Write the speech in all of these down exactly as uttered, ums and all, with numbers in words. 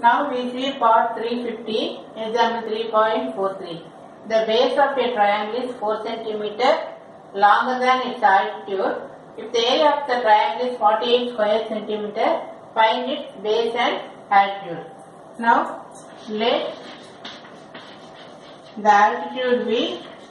Now we see part three fifty, example three point four three. The base of a triangle is four centimeters longer than its altitude. If the area of the triangle is forty-eight square centimeters, find its base and altitude. Now let the altitude be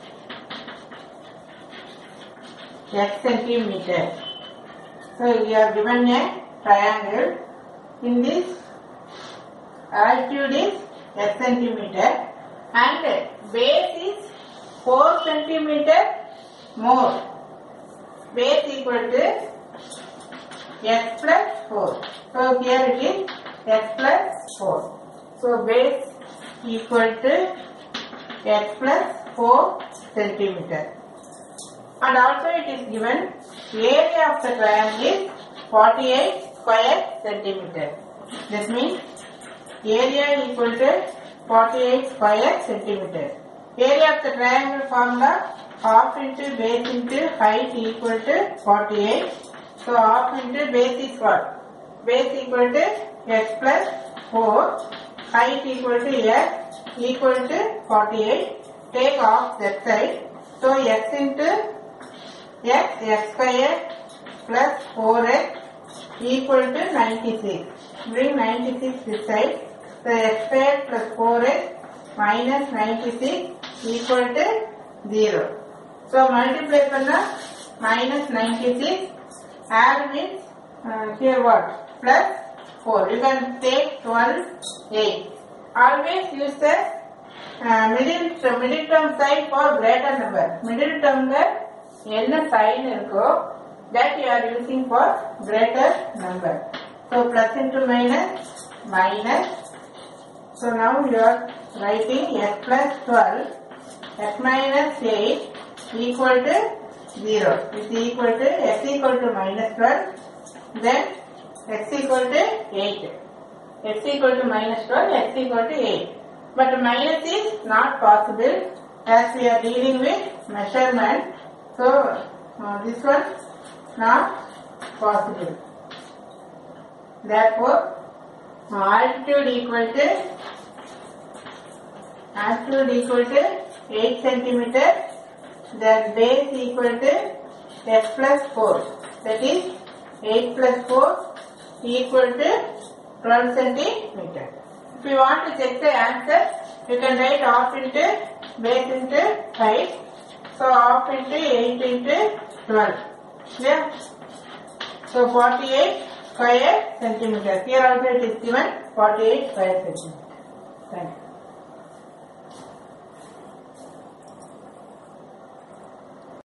x centimeter. So we are given a triangle. In this, altitude is x centimeter and base is four centimeter more. Base equal to x plus four. So here it is x plus four. So base equal to x plus four centimeter. And also it is given area of the triangle is forty-eight square centimeter. This means area equal to forty-eight square centimeter. Area of the triangle formula half into base into height equal to forty-eight. So half into base is what? Base equal to x plus four. Height equal to x equal to forty-eight. Take off that side. So x into x, x square plus four x equal to ninety-six. Bring ninety-six this side. So x square plus four x minus ninety-six equal to zero. So multiply panna minus ninety-six. Add means uh, here what? Plus four. You can take twelve, eight. Always use the uh, middle, middle term side for greater number. Middle term there என்ன sign இருக்கோ that you are using for greater number. So plus into minus, minus. So now you are writing x plus twelve, x minus eight equal to zero. Is equal to x equal to minus twelve, then x equal to eight. X equal to minus twelve, x equal to eight. But minus is not possible as we are dealing with measurement. So uh, this one not possible. Therefore, altitude equal to altitude equal to eight centimeter. Then base equal to x plus four. That is eight plus four equal to twelve centimeter. If you want to check the answer, you can write half into base into height. So half into eight into twelve. Clear? So forty-eight square centimeters. Here also it is given forty-eight square centimeters. Thank you.